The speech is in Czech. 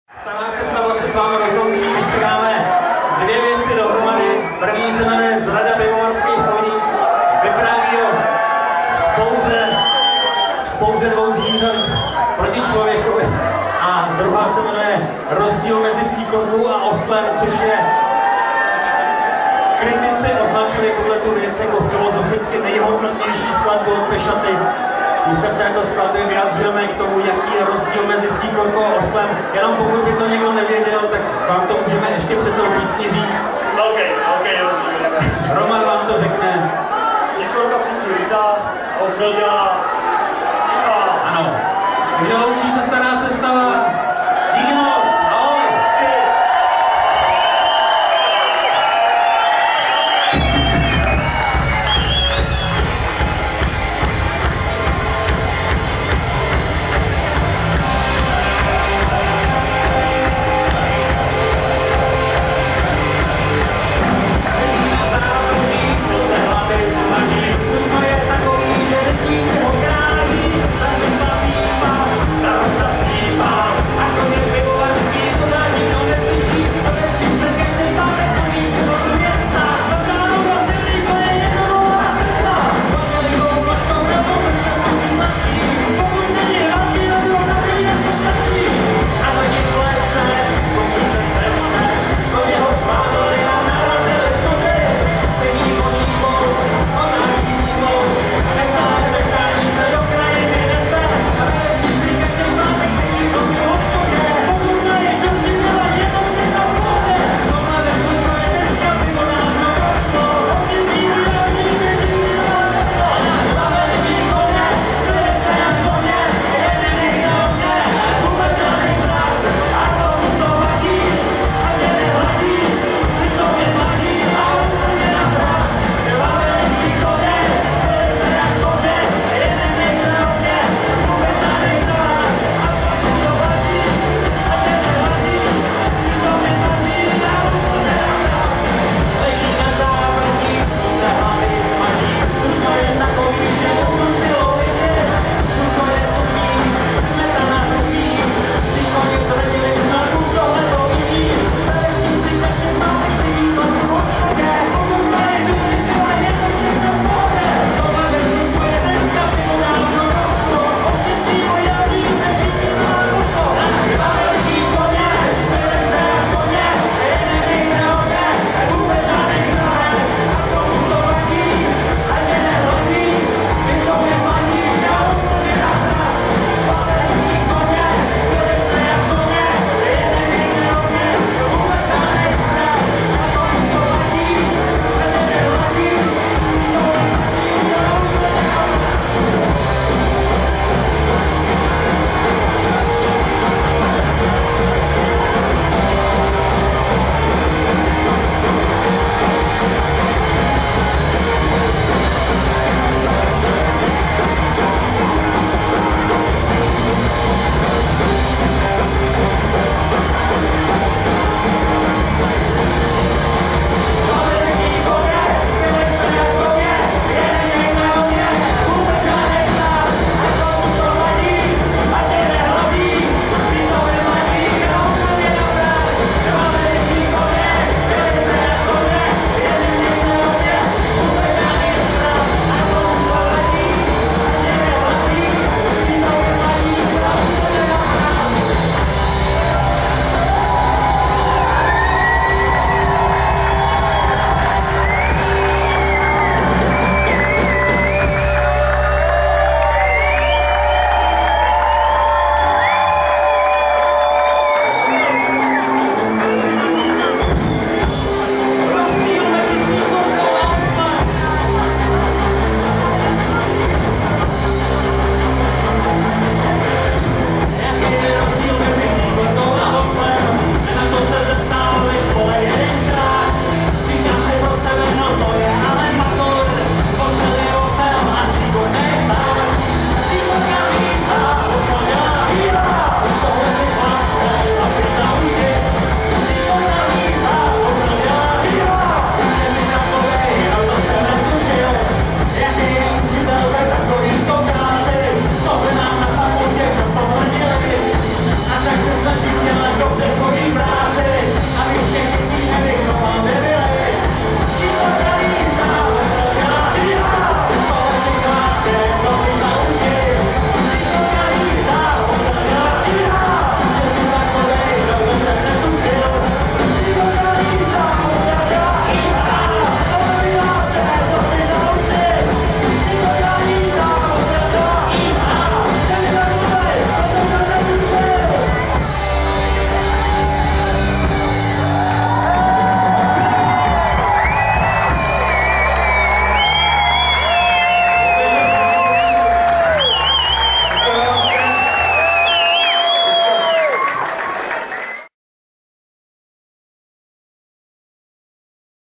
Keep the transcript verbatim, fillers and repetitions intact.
Stará sestava se s vámi rozloučí, teď si dáme dvě věci dohromady. První se jmenuje Zrada pivovarských koní, vypráví o vzpouře, vzpouře dvou zvířat proti člověkovi. A druhá se jmenuje Rozdíl mezi síkorkou a oslem, což je kritici označili tuhletu věc jako filozoficky nejhodnotnější skladbu od Pešaty. My se v této skladbě vyjadřujeme k tomu, jaký je rozdíl mezi síkorkou a oslem. Jenom pokud by to někdo nevěděl, tak vám to můžeme ještě před tou písní říct. OK, OK, rozdíl. Roman vám to řekne. Síkorka přeci lítá, osel dělá. Ano. Takže loučí se